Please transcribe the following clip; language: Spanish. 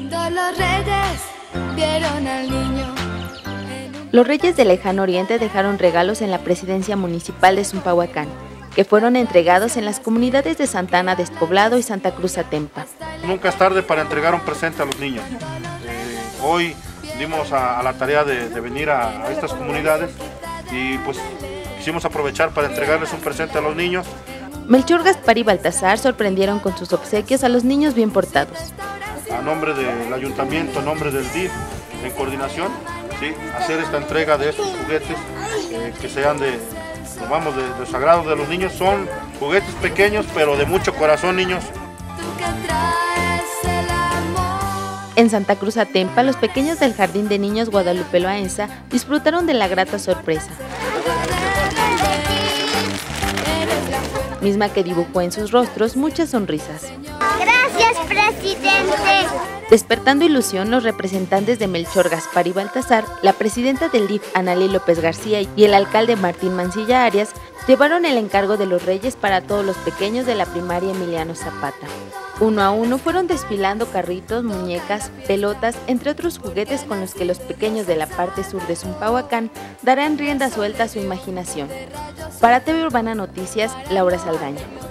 Todos los reyes vieron al niño. Los reyes del lejano oriente dejaron regalos en la presidencia municipal de Zumpahuacán, que fueron entregados en las comunidades de Santa Ana Despoblado y Santa Cruz Atempa. Nunca es tarde para entregar un presente a los niños. Hoy dimos a la tarea de venir a estas comunidades y pues quisimos aprovechar para entregarles un presente a los niños. Melchor, Gaspar y Baltasar sorprendieron con sus obsequios a los niños bien portados. A nombre del ayuntamiento, a nombre del DIF, en coordinación, ¿sí?, hacer esta entrega de estos juguetes que sean de sagrado de los niños. Son juguetes pequeños, pero de mucho corazón, niños. En Santa Cruz Atempa, los pequeños del Jardín de Niños Guadalupe Loaenza disfrutaron de la grata sorpresa, misma que dibujó en sus rostros muchas sonrisas. Gracias, presidente. Despertando ilusión, los representantes de Melchor, Gaspar y Baltasar, la presidenta del DIF, Analí López García, y el alcalde Martín Mancilla Arias, llevaron el encargo de los reyes para todos los pequeños de la primaria Emiliano Zapata. Uno a uno fueron desfilando carritos, muñecas, pelotas, entre otros juguetes con los que los pequeños de la parte sur de Zumpahuacán darán rienda suelta a su imaginación. Para TV Urbana Noticias, Laura Saldaña.